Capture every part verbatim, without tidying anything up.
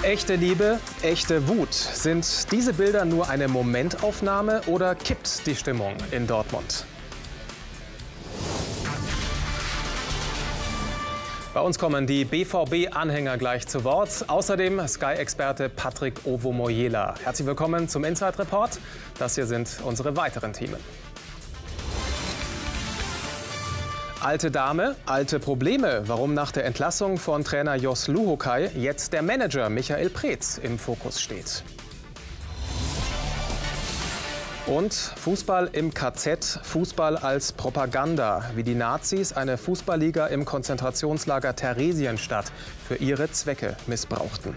Echte Liebe, echte Wut. Sind diese Bilder nur eine Momentaufnahme oder kippt die Stimmung in Dortmund? Bei uns kommen die B V B-Anhänger gleich zu Wort. Außerdem Sky-Experte Patrick Ovomoyela. Herzlich willkommen zum Inside Report. Das hier sind unsere weiteren Themen. Alte Dame, alte Probleme. Warum nach der Entlassung von Trainer Jos Luhukay jetzt der Manager Michael Preetz im Fokus steht. Und Fußball im K Z, Fußball als Propaganda. Wie die Nazis eine Fußballliga im Konzentrationslager Theresienstadt für ihre Zwecke missbrauchten.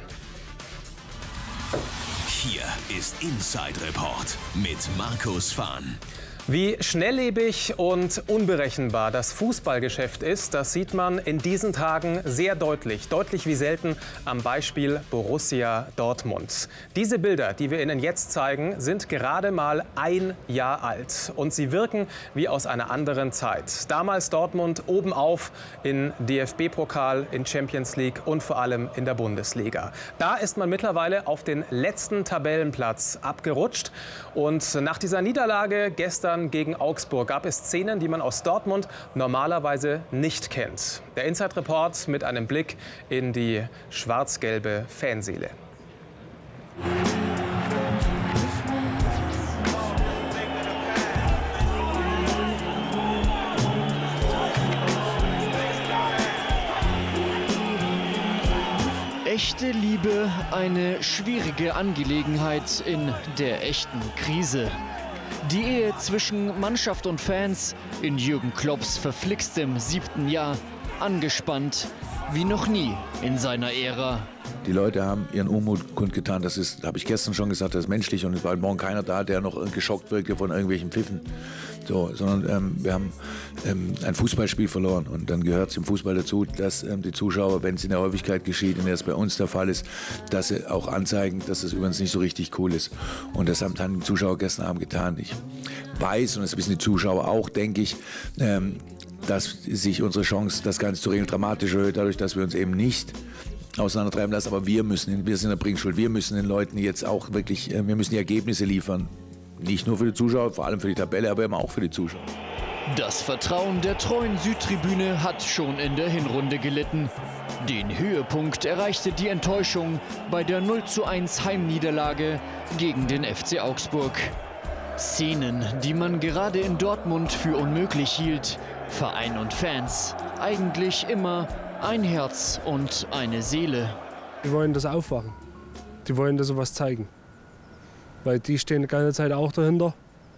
Hier ist Inside Report mit Markus Fahn. Wie schnelllebig und unberechenbar das Fußballgeschäft ist, das sieht man in diesen Tagen sehr deutlich. Deutlich wie selten am Beispiel Borussia Dortmund. Diese Bilder, die wir Ihnen jetzt zeigen, sind gerade mal ein Jahr alt. Und sie wirken wie aus einer anderen Zeit. Damals Dortmund oben auf in D F B-Pokal, in Champions League und vor allem in der Bundesliga. Da ist man mittlerweile auf den letzten Tabellenplatz abgerutscht. Und nach dieser Niederlage gestern gegen Augsburg gab es Szenen, die man aus Dortmund normalerweise nicht kennt. Der Inside Report mit einem Blick in die schwarz-gelbe Fanseele. Echte Liebe, eine schwierige Angelegenheit in der echten Krise. Die Ehe zwischen Mannschaft und Fans in Jürgen Klopps verflixtem siebten Jahr angespannt wie noch nie in seiner Ära. Die Leute haben ihren Unmut kundgetan. Das ist, habe ich gestern schon gesagt, das ist menschlich und es war morgen keiner da, der noch geschockt wirkte von irgendwelchen Pfiffen. So, sondern ähm, wir haben ähm, ein Fußballspiel verloren und dann gehört es im Fußball dazu, dass ähm, die Zuschauer, wenn es in der Häufigkeit geschieht, in der es bei uns der Fall ist, dass sie auch anzeigen, dass es übrigens nicht so richtig cool ist. Und das haben dann die Zuschauer gestern Abend getan. Ich weiß, und das wissen die Zuschauer auch, denke ich, ähm, dass sich unsere Chance, das Ganze zu regeln, dramatisch erhöht, dadurch, dass wir uns eben nicht auseinandertreiben lassen. Aber wir müssen, wir sind in der Bringschuld, wir müssen den Leuten jetzt auch wirklich, wir müssen die Ergebnisse liefern. Nicht nur für die Zuschauer, vor allem für die Tabelle, aber immer auch für die Zuschauer. Das Vertrauen der treuen Südtribüne hat schon in der Hinrunde gelitten. Den Höhepunkt erreichte die Enttäuschung bei der null zu eins Heimniederlage gegen den F C Augsburg. Szenen, die man gerade in Dortmund für unmöglich hielt. Verein und Fans, eigentlich immer ein Herz und eine Seele. Die wollen das aufwachen. Die wollen das sowas zeigen. Weil die stehen die ganze Zeit auch dahinter.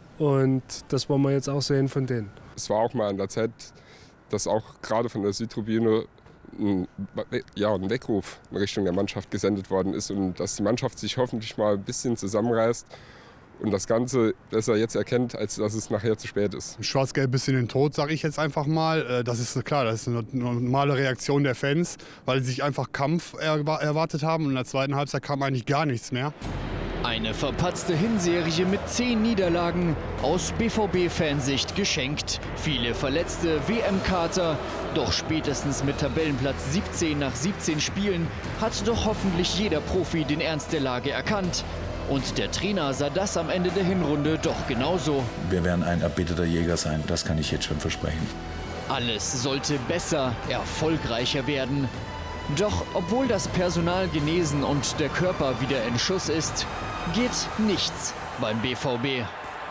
Und das wollen wir jetzt auch sehen von denen. Es war auch mal an der Zeit, dass auch gerade von der Südtribüne ein, ja, ein Weckruf in Richtung der Mannschaft gesendet worden ist. Und dass die Mannschaft sich hoffentlich mal ein bisschen zusammenreißt und das Ganze besser jetzt erkennt, als dass es nachher zu spät ist. Schwarz-Gelb bis in den Tod, sage ich jetzt einfach mal. Das ist klar, das ist eine normale Reaktion der Fans, weil sie sich einfach Kampf erwartet haben. Und in der zweiten Halbzeit kam eigentlich gar nichts mehr. Eine verpatzte Hinserie mit zehn Niederlagen, aus B V B-Fansicht geschenkt. Viele verletzte W M-Kater. Doch spätestens mit Tabellenplatz siebzehn nach siebzehn Spielen hat doch hoffentlich jeder Profi den Ernst der Lage erkannt. Und der Trainer sah das am Ende der Hinrunde doch genauso. Wir werden ein erbitterter Jäger sein, das kann ich jetzt schon versprechen. Alles sollte besser, erfolgreicher werden. Doch obwohl das Personal genesen und der Körper wieder in Schuss ist, geht nichts beim B V B.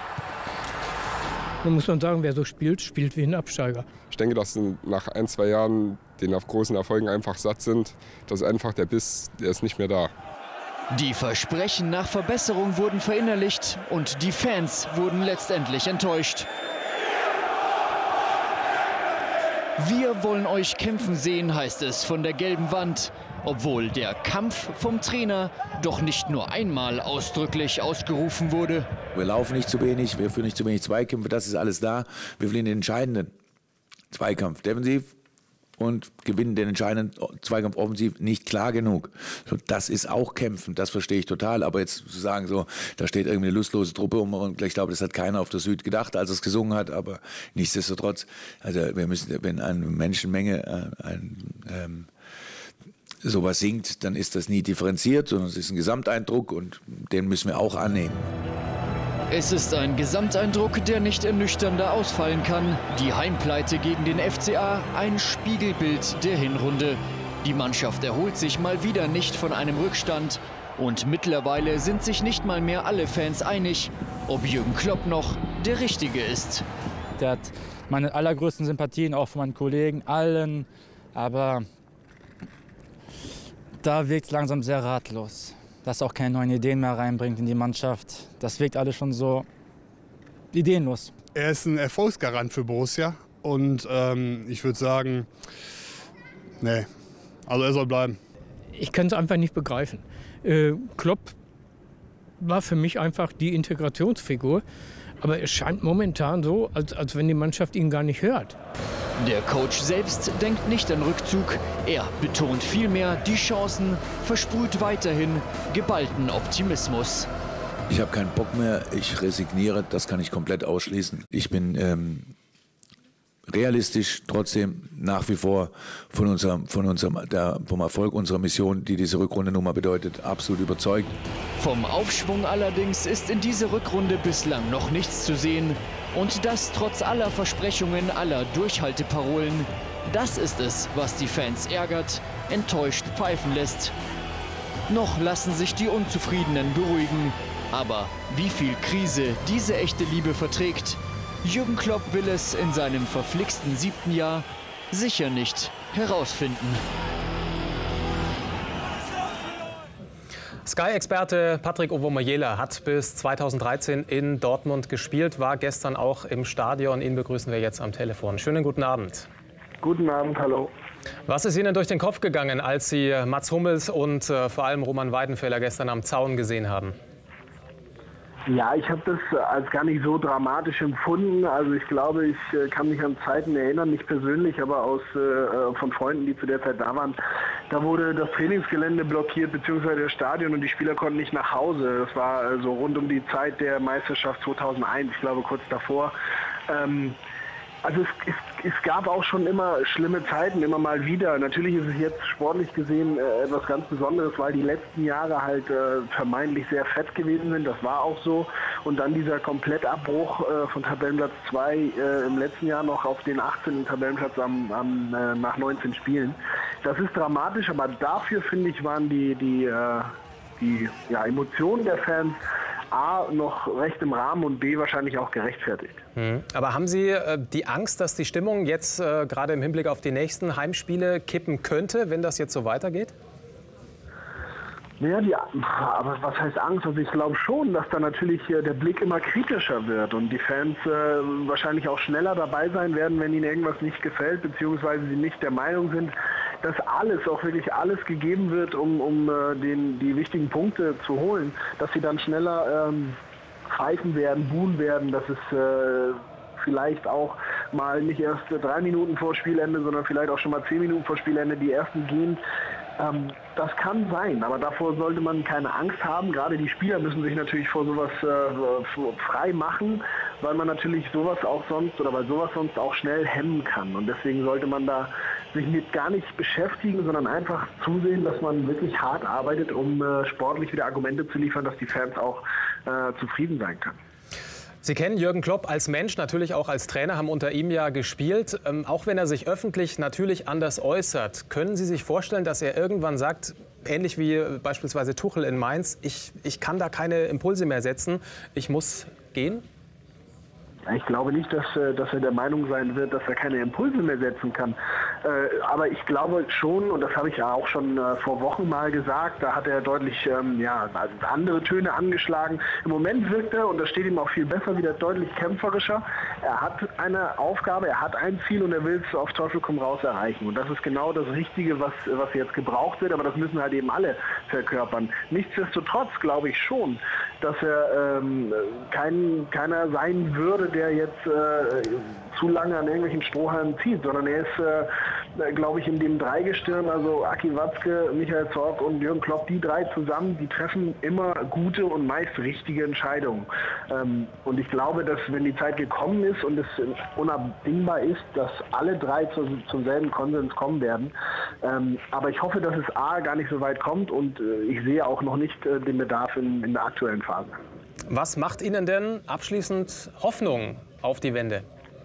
Man muss man sagen, wer so spielt, spielt wie ein Absteiger. Ich denke, dass nach ein, zwei Jahren, denen auf großen Erfolgen einfach satt sind, dass einfach der Biss, der ist nicht mehr da. Die Versprechen nach Verbesserung wurden verinnerlicht und die Fans wurden letztendlich enttäuscht. Wir wollen euch kämpfen sehen, heißt es von der gelben Wand. Obwohl der Kampf vom Trainer doch nicht nur einmal ausdrücklich ausgerufen wurde. Wir laufen nicht zu wenig, wir führen nicht zu wenig Zweikämpfe, das ist alles da. Wir verlieren den entscheidenden Zweikampf defensiv und gewinnen den entscheidenden Zweikampf offensiv nicht klar genug. So, das ist auch Kämpfen, das verstehe ich total. Aber jetzt zu sagen, so, da steht irgendwie eine lustlose Truppe um und ich glaube, das hat keiner auf der Süd gedacht, als es gesungen hat. Aber nichtsdestotrotz, also wir müssen, wenn eine Menschenmenge, ein, ähm, sowas singt, dann ist das nie differenziert, sondern es ist ein Gesamteindruck und den müssen wir auch annehmen. Es ist ein Gesamteindruck, der nicht ernüchternder ausfallen kann. Die Heimpleite gegen den F C A, ein Spiegelbild der Hinrunde. Die Mannschaft erholt sich mal wieder nicht von einem Rückstand. Und mittlerweile sind sich nicht mal mehr alle Fans einig, ob Jürgen Klopp noch der Richtige ist. Der hat meine allergrößten Sympathien, auch von meinen Kollegen, allen. Aber da wirkt es langsam sehr ratlos. Dass er auch keine neuen Ideen mehr reinbringt in die Mannschaft. Das wirkt alles schon so ideenlos. Er ist ein Erfolgsgarant für Borussia und ähm, ich würde sagen, nee, also er soll bleiben. Ich kann es einfach nicht begreifen. Äh, Klopp war für mich einfach die Integrationsfigur. Aber es scheint momentan so, als, als wenn die Mannschaft ihn gar nicht hört. Der Coach selbst denkt nicht an Rückzug. Er betont vielmehr die Chancen, versprüht weiterhin geballten Optimismus. Ich habe keinen Bock mehr, ich resigniere, das kann ich komplett ausschließen. Ich bin ähm, realistisch trotzdem nach wie vor von unserem, von unserem, der, vom Erfolg unserer Mission, die diese Rückrunde nun mal bedeutet, absolut überzeugt. Vom Aufschwung allerdings ist in dieser Rückrunde bislang noch nichts zu sehen. Und das trotz aller Versprechungen, aller Durchhalteparolen. Das ist es, was die Fans ärgert, enttäuscht pfeifen lässt. Noch lassen sich die Unzufriedenen beruhigen. Aber wie viel Krise diese echte Liebe verträgt, Jürgen Klopp will es in seinem verflixten siebten Jahr sicher nicht herausfinden. Sky-Experte Patrick Ovomayela hat bis zweitausenddreizehn in Dortmund gespielt, war gestern auch im Stadion. Ihn begrüßen wir jetzt am Telefon. Schönen guten Abend. Guten Abend, hallo. Was ist Ihnen durch den Kopf gegangen, als Sie Mats Hummels und äh, vor allem Roman Weidenfeller gestern am Zaun gesehen haben? Ja, ich habe das als gar nicht so dramatisch empfunden. Also ich glaube, ich äh, kann mich an Zeiten erinnern, nicht persönlich, aber aus äh, von Freunden, die zu der Zeit da waren. Da wurde das Trainingsgelände blockiert, beziehungsweise das Stadion, und die Spieler konnten nicht nach Hause. Das war äh, so rund um die Zeit der Meisterschaft zweitausendeins, ich glaube kurz davor. Ähm, Also es, es, es gab auch schon immer schlimme Zeiten, immer mal wieder. Natürlich ist es jetzt sportlich gesehen äh, etwas ganz Besonderes, weil die letzten Jahre halt äh, vermeintlich sehr fett gewesen sind. Das war auch so. Und dann dieser Komplettabbruch äh, von Tabellenplatz zwei äh, im letzten Jahr noch auf den achtzehnten Tabellenplatz am, am, äh, nach neunzehn Spielen. Das ist dramatisch, aber dafür, finde ich, waren die, die, äh, die ja, Emotionen der Fans A, noch recht im Rahmen und B, wahrscheinlich auch gerechtfertigt. Mhm. Aber haben Sie äh, die Angst, dass die Stimmung jetzt äh, gerade im Hinblick auf die nächsten Heimspiele kippen könnte, wenn das jetzt so weitergeht? Ja, die, aber was heißt Angst? Also ich glaube schon, dass da natürlich äh, der Blick immer kritischer wird und die Fans äh, wahrscheinlich auch schneller dabei sein werden, wenn ihnen irgendwas nicht gefällt, beziehungsweise sie nicht der Meinung sind, dass alles, auch wirklich alles gegeben wird, um, um äh, den, die wichtigen Punkte zu holen, dass sie dann schneller ähm, pfeifen werden, buhen werden, dass es äh, vielleicht auch mal nicht erst drei Minuten vor Spielende, sondern vielleicht auch schon mal zehn Minuten vor Spielende die ersten gehen. Ähm, das kann sein, aber davor sollte man keine Angst haben. Gerade die Spieler müssen sich natürlich vor sowas äh, frei machen, weil man natürlich sowas auch sonst oder weil sowas sonst auch schnell hemmen kann. Und deswegen sollte man da sich mit gar nicht beschäftigen, sondern einfach zusehen, dass man wirklich hart arbeitet, um äh, sportlich wieder Argumente zu liefern, dass die Fans auch äh, zufrieden sein können. Sie kennen Jürgen Klopp als Mensch, natürlich auch als Trainer, haben unter ihm ja gespielt. Ähm, auch wenn er sich öffentlich natürlich anders äußert, können Sie sich vorstellen, dass er irgendwann sagt, ähnlich wie beispielsweise Tuchel in Mainz, ich, ich kann da keine Impulse mehr setzen, ich muss gehen? Ich glaube nicht, dass, dass er der Meinung sein wird, dass er keine Impulse mehr setzen kann. Aber ich glaube schon, und das habe ich ja auch schon vor Wochen mal gesagt, da hat er deutlich ja, andere Töne angeschlagen. Im Moment wirkt er, und das steht ihm auch viel besser, wieder deutlich kämpferischer. Er hat eine Aufgabe, er hat ein Ziel und er will es auf Teufel komm raus erreichen. Und das ist genau das Richtige, was, was jetzt gebraucht wird, aber das müssen halt eben alle verkörpern. Nichtsdestotrotz glaube ich schon, dass er ähm, kein, keiner sein würde, der jetzt äh, zu lange an irgendwelchen Strohhalmen zieht, sondern er ist, äh, glaube ich, in dem Dreigestirn, also Aki Watzke, Michael Zorc und Jürgen Klopp, die drei zusammen, die treffen immer gute und meist richtige Entscheidungen. Ähm, und ich glaube, dass wenn die Zeit gekommen ist und es unabdingbar ist, dass alle drei zu, zum selben Konsens kommen werden, Ähm, aber ich hoffe, dass es A, gar nicht so weit kommt und äh, ich sehe auch noch nicht äh, den Bedarf in, in der aktuellen Phase. Was macht Ihnen denn abschließend Hoffnung auf die Wende?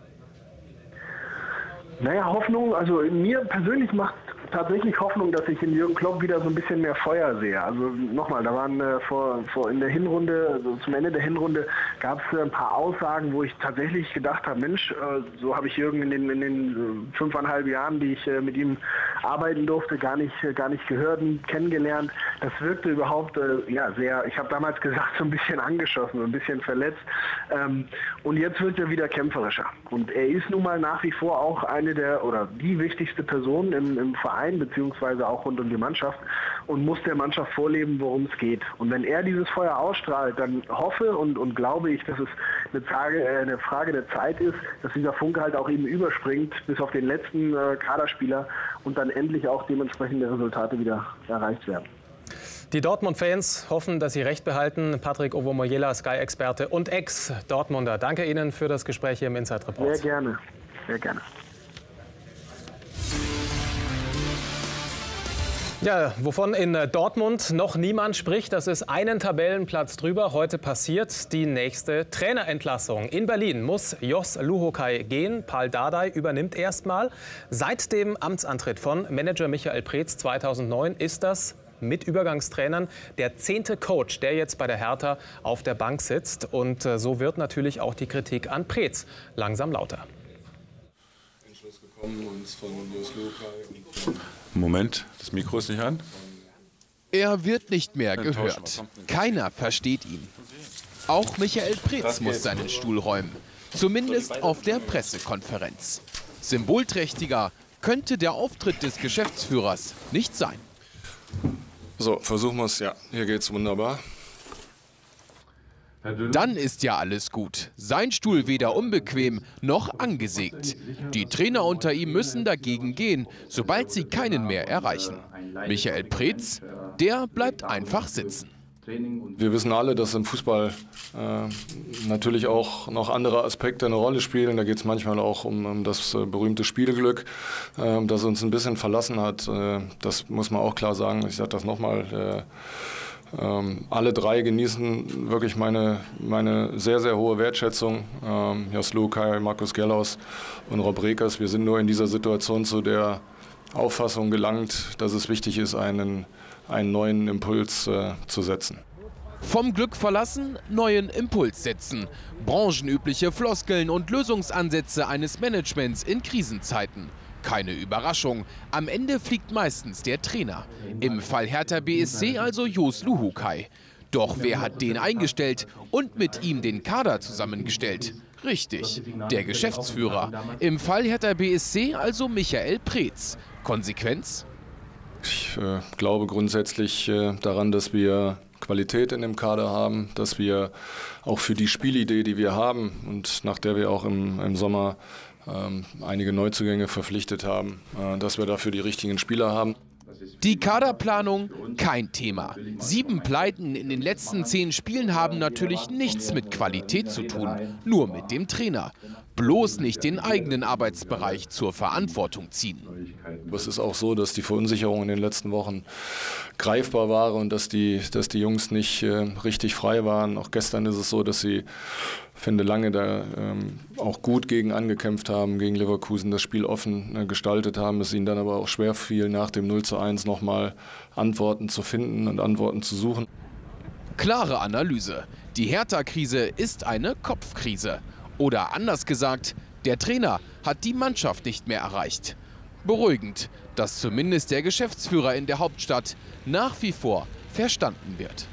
Naja, Hoffnung, also mir persönlich macht tatsächlich Hoffnung, dass ich in Jürgen Klopp wieder so ein bisschen mehr Feuer sehe. Also nochmal, da waren äh, vor, vor in der Hinrunde, also zum Ende der Hinrunde gab es äh, ein paar Aussagen, wo ich tatsächlich gedacht habe, Mensch, äh, so habe ich Jürgen in den, in den äh, fünfeinhalb Jahren, die ich äh, mit ihm arbeiten durfte, gar nicht, äh, gar nicht gehört und kennengelernt. Das wirkte überhaupt äh, ja sehr, ich habe damals gesagt, so ein bisschen angeschossen, so ein bisschen verletzt. Ähm, und jetzt wird er wieder kämpferischer. Und er ist nun mal nach wie vor auch eine der, oder die wichtigste Person im, im Verein, beziehungsweise auch rund um die Mannschaft und muss der Mannschaft vorleben, worum es geht. Und wenn er dieses Feuer ausstrahlt, dann hoffe und, und glaube ich, dass es eine Frage, äh, eine Frage der Zeit ist, dass dieser Funke halt auch eben überspringt bis auf den letzten äh, Kaderspieler und dann endlich auch dementsprechende Resultate wieder erreicht werden. Die Dortmund-Fans hoffen, dass sie recht behalten. Patrick Ovomoyela, Sky-Experte und Ex-Dortmunder. Danke Ihnen für das Gespräch hier im Inside Report. Sehr gerne, sehr gerne. Ja, wovon in Dortmund noch niemand spricht, das ist einen Tabellenplatz drüber. Heute passiert die nächste Trainerentlassung. In Berlin muss Jos Luhukay gehen. Pal Dardai übernimmt erstmal. Seit dem Amtsantritt von Manager Michael Preetz zweitausendneun ist das mit Übergangstrainern der zehnte Coach, der jetzt bei der Hertha auf der Bank sitzt. Und so wird natürlich auch die Kritik an Preetz langsam lauter. Moment, das Mikro ist nicht an. Er wird nicht mehr gehört. Keiner versteht ihn. Auch Michael Preetz muss seinen Stuhl räumen. Zumindest auf der Pressekonferenz. Symbolträchtiger könnte der Auftritt des Geschäftsführers nicht sein. So, versuchen wir es. Ja, hier geht's wunderbar. Dann ist ja alles gut. Sein Stuhl weder unbequem noch angesägt. Die Trainer unter ihm müssen dagegen gehen, sobald sie keinen mehr erreichen. Michael Preetz, der bleibt einfach sitzen. Wir wissen alle, dass im Fußball äh, natürlich auch noch andere Aspekte eine Rolle spielen. Da geht es manchmal auch um, um das äh, berühmte Spielglück, äh, das uns ein bisschen verlassen hat. Äh, das muss man auch klar sagen. Ich sage das nochmal. Äh, Ähm, alle drei genießen wirklich meine, meine sehr, sehr hohe Wertschätzung. Ähm, Jos Luhukay, Markus Gerlaus und Rob Rekers. Wir sind nur in dieser Situation zu der Auffassung gelangt, dass es wichtig ist, einen, einen neuen Impuls äh, zu setzen. Vom Glück verlassen, neuen Impuls setzen. Branchenübliche Floskeln und Lösungsansätze eines Managements in Krisenzeiten. Keine Überraschung, am Ende fliegt meistens der Trainer. Im Fall Hertha B S C also Jos Luhukay. Doch wer hat den eingestellt und mit ihm den Kader zusammengestellt? Richtig, der Geschäftsführer. Im Fall Hertha B S C also Michael Preetz. Konsequenz? Ich äh, glaube grundsätzlich äh, daran, dass wir Qualität in dem Kader haben, dass wir auch für die Spielidee, die wir haben und nach der wir auch im, im Sommer ähm, einige Neuzugänge verpflichtet haben, äh, dass wir dafür die richtigen Spieler haben. Die Kaderplanung kein Thema. Sieben Pleiten in den letzten zehn Spielen haben natürlich nichts mit Qualität zu tun, nur mit dem Trainer. Bloß nicht den eigenen Arbeitsbereich zur Verantwortung ziehen. Es ist auch so, dass die Verunsicherung in den letzten Wochen greifbar war und dass die, dass die Jungs nicht äh, richtig frei waren. Auch gestern ist es so, dass sie, finde lange, da ähm, auch gut gegen angekämpft haben, gegen Leverkusen das Spiel offen äh, gestaltet haben. Es ihnen dann aber auch schwer fiel, nach dem null zu eins nochmal Antworten zu finden und Antworten zu suchen. Klare Analyse. Die Hertha-Krise ist eine Kopfkrise. Oder anders gesagt, der Trainer hat die Mannschaft nicht mehr erreicht. Beruhigend, dass zumindest der Geschäftsführer in der Hauptstadt nach wie vor verstanden wird.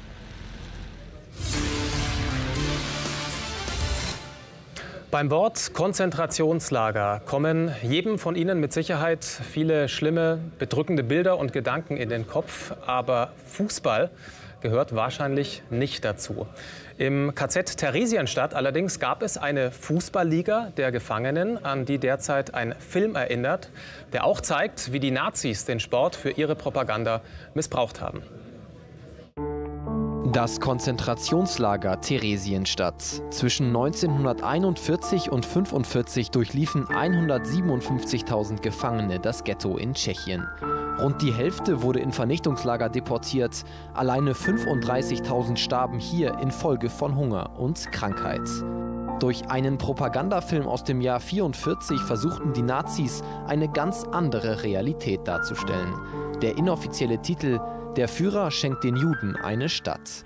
Beim Wort Konzentrationslager kommen jedem von Ihnen mit Sicherheit viele schlimme, bedrückende Bilder und Gedanken in den Kopf. Aber Fußball gehört wahrscheinlich nicht dazu. Im K Z Theresienstadt allerdings gab es eine Fußballliga der Gefangenen, an die derzeit ein Film erinnert, der auch zeigt, wie die Nazis den Sport für ihre Propaganda missbraucht haben. Das Konzentrationslager Theresienstadt. Zwischen neunzehnhunderteinundvierzig und fünfundvierzig durchliefen hundertsiebenundfünfzigtausend Gefangene das Ghetto in Tschechien. Rund die Hälfte wurde in Vernichtungslager deportiert. Alleine fünfunddreißigtausend starben hier infolge von Hunger und Krankheit. Durch einen Propagandafilm aus dem Jahr vierundvierzig versuchten die Nazis, eine ganz andere Realität darzustellen. Der inoffizielle Titel: Der Führer schenkt den Juden eine Stadt.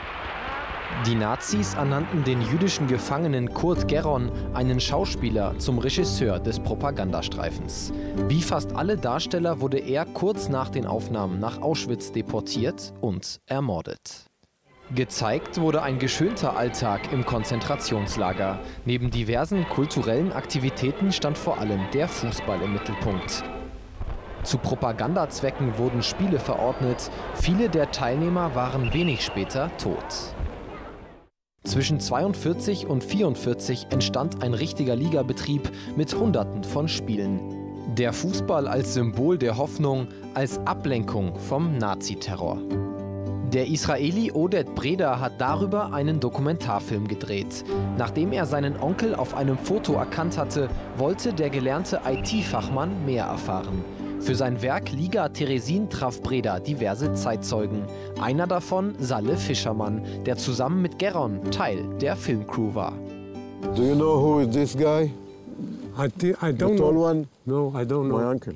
Die Nazis ernannten den jüdischen Gefangenen Kurt Gerron, einen Schauspieler, zum Regisseur des Propagandastreifens. Wie fast alle Darsteller wurde er kurz nach den Aufnahmen nach Auschwitz deportiert und ermordet. Gezeigt wurde ein geschönter Alltag im Konzentrationslager. Neben diversen kulturellen Aktivitäten stand vor allem der Fußball im Mittelpunkt. Zu Propagandazwecken wurden Spiele verordnet. Viele der Teilnehmer waren wenig später tot. Zwischen zweiundvierzig und vierundvierzig entstand ein richtiger Ligabetrieb mit Hunderten von Spielen. Der Fußball als Symbol der Hoffnung, als Ablenkung vom Naziterror. Der Israeli Oded Breda hat darüber einen Dokumentarfilm gedreht. Nachdem er seinen Onkel auf einem Foto erkannt hatte, wollte der gelernte I T-Fachmann mehr erfahren. Für sein Werk Liga Theresin traf Breda diverse Zeitzeugen. Einer davon Salle Fischermann, der zusammen mit Gerron Teil der Filmcrew war. Do you know who is this guy? I, I don't the tall know. one? No, I don't know. My uncle.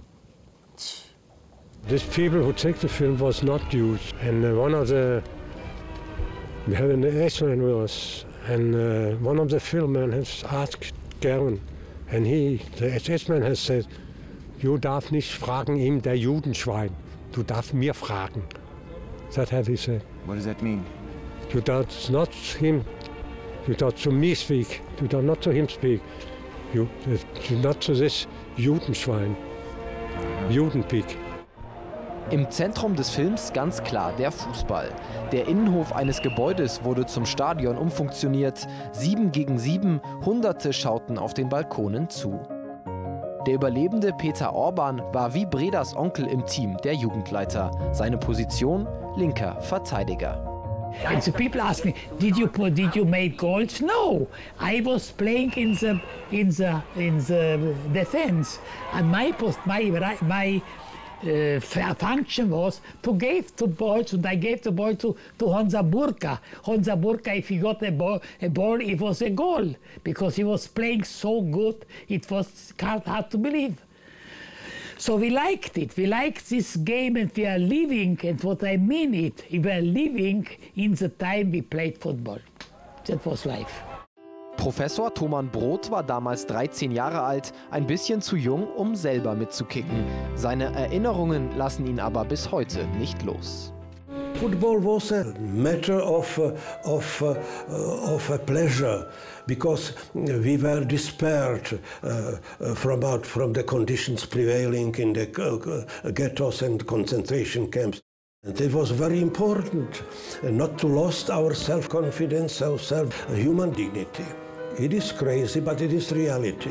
These people who take the film was not Jews, and uh, one of the we had an restaurant with us, and uh, one of the filmmen has asked Gerron, and he, the S S-man, has said, "You darf nicht fragen ihm der Judenschwein. Du darfst mir fragen." That have he said. What does that mean? You darf not him. You darf to me speak. You darf not to him speak. You, uh, not to this Judenschwein. Judenpig. Im Zentrum des Films ganz klar der Fußball. Der Innenhof eines Gebäudes wurde zum Stadion umfunktioniert. Sieben gegen sieben, Hunderte schauten auf den Balkonen zu. Der Überlebende Peter Orban war wie Bredas Onkel im Team der Jugendleiter. Seine Position: linker Verteidiger. And the people ask me, did you did you make goals? No, I was playing in the in the in the defense, and my post my my uh, function was to give the ball, and I gave the ball to to Honza Burka. Honza Burka, if he got a ball, a ball, it was a goal because he was playing so good. It was hard to believe. So we liked it. We liked this game, and we are living. And what I mean it, we were living in the time we played football. That was life. Professor Thomann Broth war damals dreizehn Jahre alt, ein bisschen zu jung, um selber mitzukicken. Seine Erinnerungen lassen ihn aber bis heute nicht los. Football was a matter of, uh, of, uh, of a pleasure because we were despaired uh, from, out, from the conditions prevailing in the uh, ghettos and concentration camps. And it was very important not to lose our self-confidence, our self-human dignity. It is crazy, but it is reality.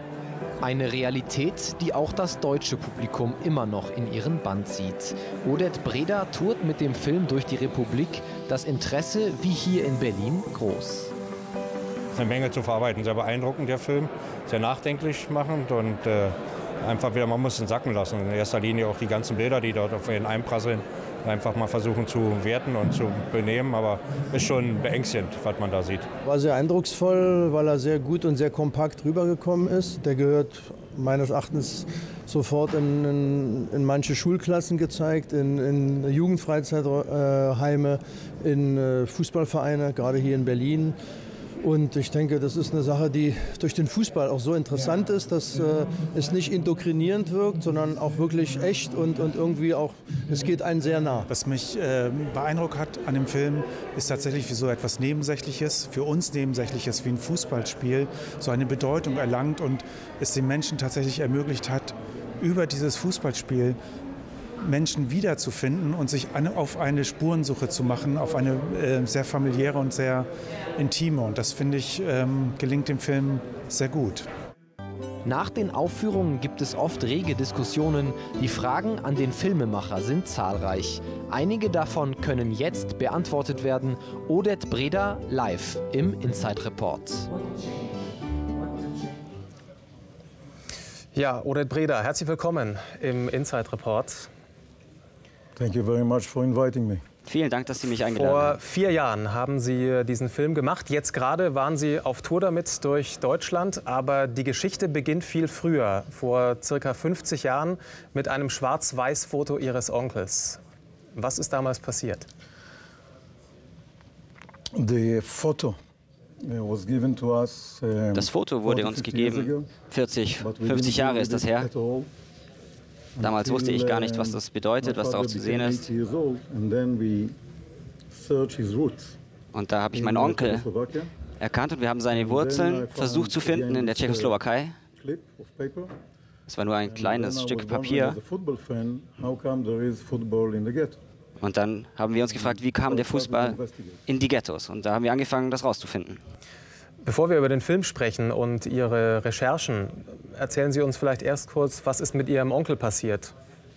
Eine Realität, die auch das deutsche Publikum immer noch in ihren Bann zieht. Oded Breda tourt mit dem Film durch die Republik, das Interesse wie hier in Berlin groß. Es ist eine Menge zu verarbeiten, sehr beeindruckend der Film, sehr nachdenklich machend und äh, einfach wieder, man muss ihn sacken lassen. In erster Linie auch die ganzen Bilder, die dort auf ihn einprasseln, einfach mal versuchen zu werten und zu benehmen, aber ist schon beängstigend, was man da sieht. War sehr eindrucksvoll, weil er sehr gut und sehr kompakt rübergekommen ist. Der gehört meines Erachtens sofort in, in, in manche Schulklassen gezeigt, in, in Jugendfreizeitheime, in Fußballvereine, gerade hier in Berlin. Und ich denke, das ist eine Sache, die durch den Fußball auch so interessant ist, dass äh, es nicht indoktrinierend wirkt, sondern auch wirklich echt und, und irgendwie auch, es geht einem sehr nah. Was mich äh, beeindruckt hat an dem Film, ist tatsächlich, wie so etwas Nebensächliches, für uns Nebensächliches wie ein Fußballspiel, so eine Bedeutung erlangt und es den Menschen tatsächlich ermöglicht hat, über dieses Fußballspiel Menschen wiederzufinden und sich auf eine Spurensuche zu machen, auf eine äh, sehr familiäre und sehr intime. Und das, finde ich, ähm, gelingt dem Film sehr gut. Nach den Aufführungen gibt es oft rege Diskussionen. Die Fragen an den Filmemacher sind zahlreich. Einige davon können jetzt beantwortet werden. Oded Breda live im Inside Report. Ja, Oded Breda, herzlich willkommen im Inside Report. Thank you very much for inviting me. Vielen Dank, dass Sie mich eingeladen haben. Vor vier Jahren haben Sie diesen Film gemacht. Jetzt gerade waren Sie auf Tour damit durch Deutschland. Aber die Geschichte beginnt viel früher, vor circa fünfzig Jahren, mit einem Schwarz-Weiß-Foto Ihres Onkels. Was ist damals passiert? The photo was given to us, um, das Foto wurde uns gegeben, vierzig, fünfzig Jahre ist das her. Damals wusste ich gar nicht, was das bedeutet, was darauf zu sehen ist. Und da habe ich meinen Onkel erkannt und wir haben seine Wurzeln versucht zu finden in der Tschechoslowakei. Es war nur ein kleines Stück Papier. Und dann haben wir uns gefragt, wie kam der Fußball in die Ghettos? Und da haben wir angefangen, das rauszufinden. Bevor wir über den Film sprechen und Ihre Recherchen, erzählen Sie uns vielleicht erst kurz, was ist mit Ihrem Onkel passiert?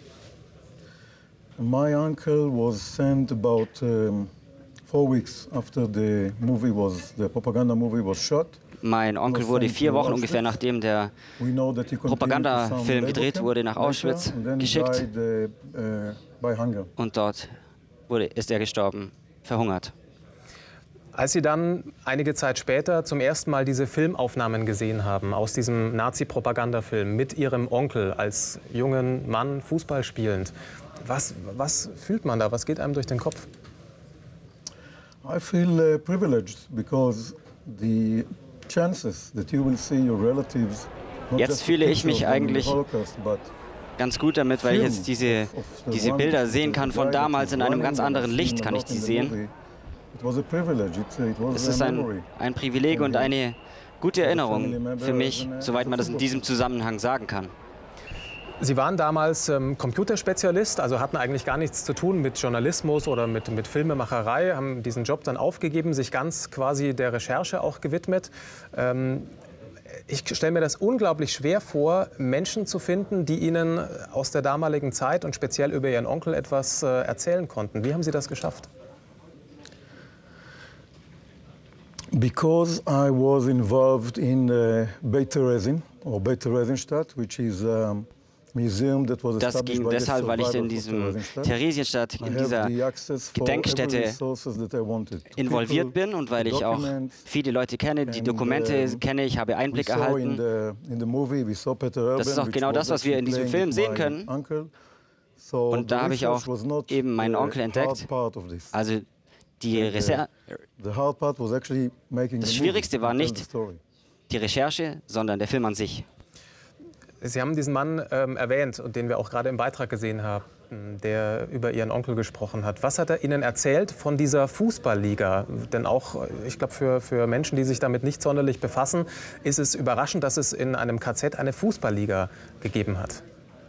My uncle was sent about um, four weeks after the movie was the propaganda movie was shot. Mein Onkel wurde vier Wochen ungefähr nachdem der Propagandafilm gedreht wurde nach Auschwitz geschickt und dort wurde, ist er gestorben, verhungert. Als Sie dann einige Zeit später zum ersten Mal diese Filmaufnahmen gesehen haben, aus diesem Nazi-Propagandafilm mit Ihrem Onkel als jungen Mann Fußball spielend, was, was fühlt man da? Was geht einem durch den Kopf? I feel uh, privileged because the chances that you will see your relatives. Jetzt fühle ich mich eigentlich ganz gut damit, weil ich jetzt diese, diese Bilder sehen kann von damals in einem ganz anderen Licht, kann ich die sehen. Es ist ein, ein Privileg und eine gute Erinnerung für mich, soweit man das in diesem Zusammenhang sagen kann. Sie waren damals ähm, Computerspezialist, also hatten eigentlich gar nichts zu tun mit Journalismus oder mit, mit Filmemacherei, haben diesen Job dann aufgegeben, sich ganz quasi der Recherche auch gewidmet. Ähm, ich stelle mir das unglaublich schwer vor, Menschen zu finden, die Ihnen aus der damaligen Zeit und speziell über Ihren Onkel etwas äh, erzählen konnten. Wie haben Sie das geschafft? Because I was involved in uh, Beit Terezin, or Beit Theresienstadt, which is um, museum that was Das ging deshalb, weil ich in diesem Theresienstadt, in dieser Gedenkstätte involviert bin und weil ich auch viele Leute kenne, die Dokumente kenne, ich habe Einblick erhalten. Das ist auch genau das, was wir in diesem Film sehen können. Und da habe ich auch eben meinen Onkel entdeckt. Also die Reser das Schwierigste war nicht die Recherche, sondern der Film an sich. Sie haben diesen Mann ähm, erwähnt, den wir auch gerade im Beitrag gesehen haben, der über Ihren Onkel gesprochen hat. Was hat er Ihnen erzählt von dieser Fußballliga? Denn auch, ich glaube, für, für Menschen, die sich damit nicht sonderlich befassen, ist es überraschend, dass es in einem K Z eine Fußballliga gegeben hat.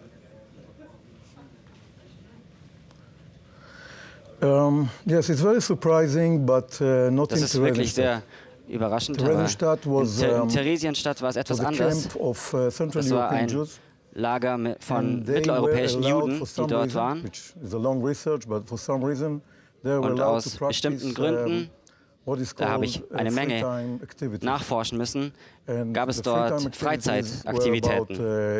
Um, yes, it's very surprising, but uh, not das ist wirklich sehr überraschend, aber in Theresienstadt war es etwas anders. Das war ein Lager von mitteleuropäischen Juden, die dort waren. Und aus bestimmten Gründen, da habe ich eine Menge nachforschen müssen, gab es dort Freizeitaktivitäten.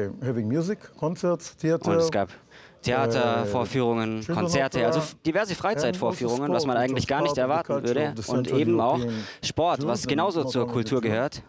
Und es gab Theatervorführungen, Konzerte, also diverse Freizeitvorführungen, was man eigentlich gar nicht erwarten würde. Und eben auch Sport, was genauso zur Kultur gehört.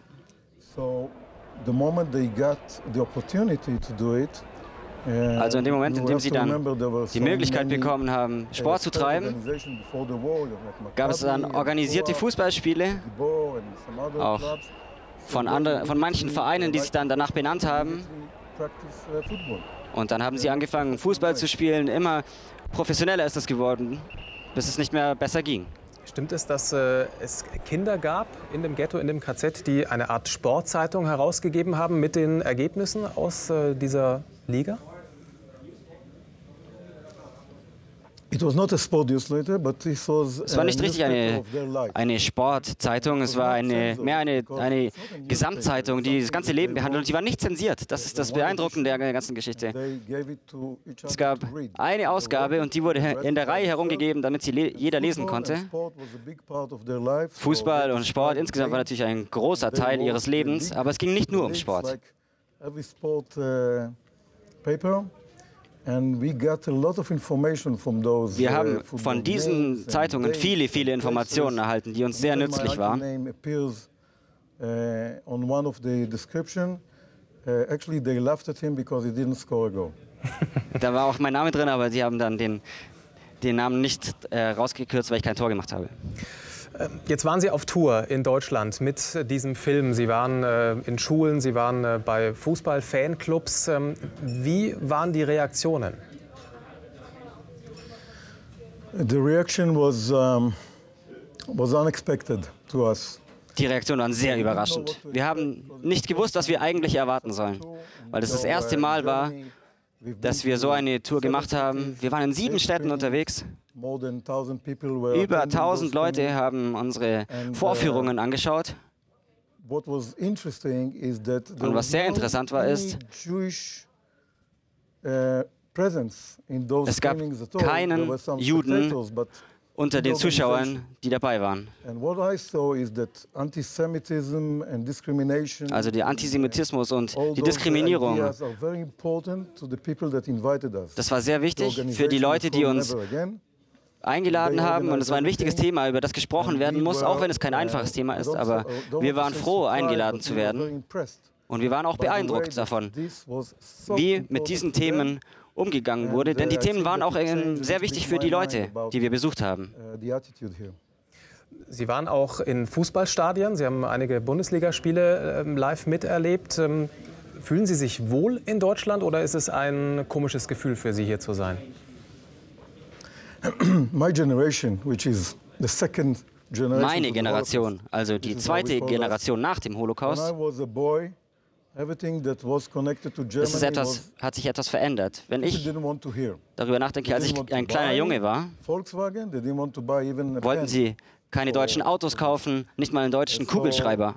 Also in dem Moment, in dem sie dann die Möglichkeit bekommen haben, Sport zu treiben, gab es dann organisierte Fußballspiele, auch von, anderen, von manchen Vereinen, die sich dann danach benannt haben. Und dann haben sie angefangen, Fußball zu spielen. Immer professioneller ist das geworden, bis es nicht mehr besser ging. Stimmt es, dass äh, es Kinder gab in dem Ghetto, in dem K Z, die eine Art Sportzeitung herausgegeben haben mit den Ergebnissen aus äh, dieser Liga? It was not a sport newsletter, but this was Es war nicht richtig eine, eine Sportzeitung, es war eine, mehr eine, eine Gesamtzeitung, die das ganze Leben behandelt und die war nicht zensiert. Das ist das Beeindruckende der ganzen Geschichte. Es gab eine Ausgabe und die wurde in der Reihe herumgegeben, damit sie le jeder lesen konnte. Fußball und Sport insgesamt war natürlich ein großer Teil ihres Lebens, aber es ging nicht nur um Sport. Wir haben von diesen Zeitungen viele, viele Informationen erhalten, die uns sehr nützlich waren. Da war auch mein Name drin, aber sie haben dann den, den Namen nicht äh, rausgekürzt, weil ich kein Tor gemacht habe. Jetzt waren Sie auf Tour in Deutschland mit diesem Film. Sie waren äh, in Schulen, Sie waren äh, bei Fußball-Fanclubs. Ähm, wie waren die Reaktionen? The reaction was, um, was unexpected to us. Die Reaktionen waren sehr überraschend. Wir haben nicht gewusst, was wir eigentlich erwarten sollen, weil es das erste Mal war, dass wir so eine Tour gemacht haben. Wir waren in sieben Städten unterwegs. Über tausend Leute haben unsere Vorführungen angeschaut. Und was sehr interessant war, ist, es gab keinen Juden unter den Zuschauern, die dabei waren. Also der Antisemitismus und die Diskriminierung, das war sehr wichtig für die Leute, die uns eingeladen haben, und es war ein wichtiges Thema, über das gesprochen werden muss, auch wenn es kein einfaches Thema ist, aber wir waren froh, eingeladen zu werden, und wir waren auch beeindruckt davon, wie mit diesen Themen umgegangen wurde, denn die Themen waren auch sehr wichtig für die Leute, die wir besucht haben. Sie waren auch in Fußballstadien, Sie haben einige Bundesligaspiele live miterlebt. Fühlen Sie sich wohl in Deutschland oder ist es ein komisches Gefühl für Sie, hier zu sein? My generation, which is the second generation Meine Generation, also die zweite Generation nach dem Holocaust, das ist etwas, hat sich etwas verändert. Wenn ich darüber nachdenke, als ich ein kleiner Junge war, wollten sie keine deutschen Autos kaufen, nicht mal einen deutschen Kugelschreiber.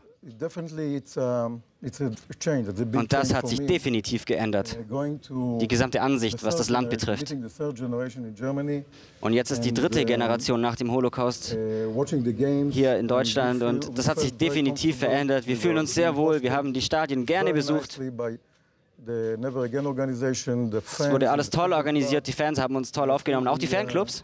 Und das hat sich definitiv geändert, die gesamte Ansicht, was das Land betrifft. Und jetzt ist die dritte Generation nach dem Holocaust hier in Deutschland und das hat sich definitiv verändert. Wir fühlen uns sehr wohl, wir haben die Stadien gerne besucht. Es wurde alles toll organisiert, die Fans haben uns toll aufgenommen, auch die Fanclubs.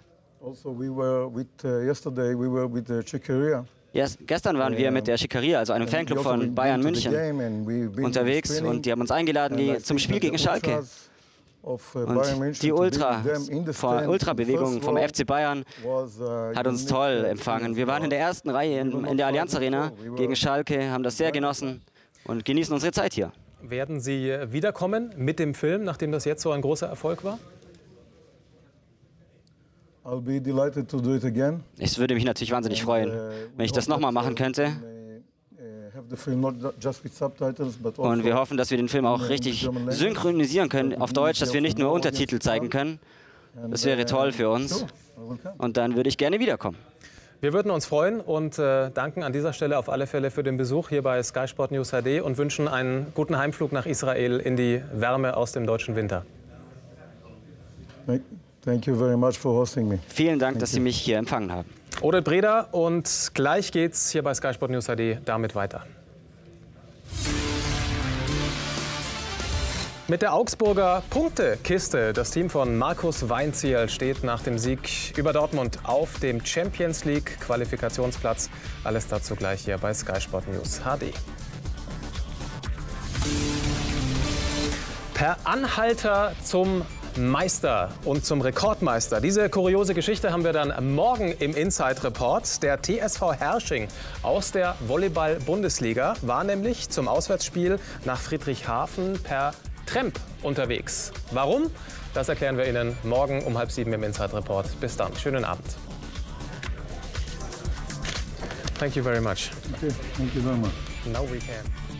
Yes, gestern waren wir mit der Schickeria, also einem Fanclub von Bayern München, unterwegs und die haben uns eingeladen zum Spiel gegen Schalke. Und die Ultra, Ultra-Bewegung vom F C Bayern hat uns toll empfangen. Wir waren in der ersten Reihe in, in der Allianz Arena gegen Schalke, haben das sehr genossen und genießen unsere Zeit hier. Werden Sie wiederkommen mit dem Film, nachdem das jetzt so ein großer Erfolg war? Ich würde mich natürlich wahnsinnig freuen, wenn ich das nochmal machen könnte. Und wir hoffen, dass wir den Film auch richtig synchronisieren können auf Deutsch, dass wir nicht nur Untertitel zeigen können. Das wäre toll für uns. Und dann würde ich gerne wiederkommen. Wir würden uns freuen und äh, danken an dieser Stelle auf alle Fälle für den Besuch hier bei Sky Sport News H D und wünschen einen guten Heimflug nach Israel in die Wärme aus dem deutschen Winter. Thank you very much for hosting me. Vielen Dank, dass Sie mich hier empfangen haben. Oded Breda, und gleich geht's hier bei Sky Sport News H D damit weiter. Mit der Augsburger Punktekiste. Das Team von Markus Weinzierl steht nach dem Sieg über Dortmund auf dem Champions League Qualifikationsplatz. Alles dazu gleich hier bei Sky Sport News H D. Per Anhalter zum Meister und zum Rekordmeister. Diese kuriose Geschichte haben wir dann morgen im Inside Report. Der T S V Herrsching aus der Volleyball-Bundesliga war nämlich zum Auswärtsspiel nach Friedrichshafen per Tramp unterwegs. Warum? Das erklären wir Ihnen morgen um halb sieben im Inside Report. Bis dann. Schönen Abend. Thank you very much. Okay, thank you very much. Now we can.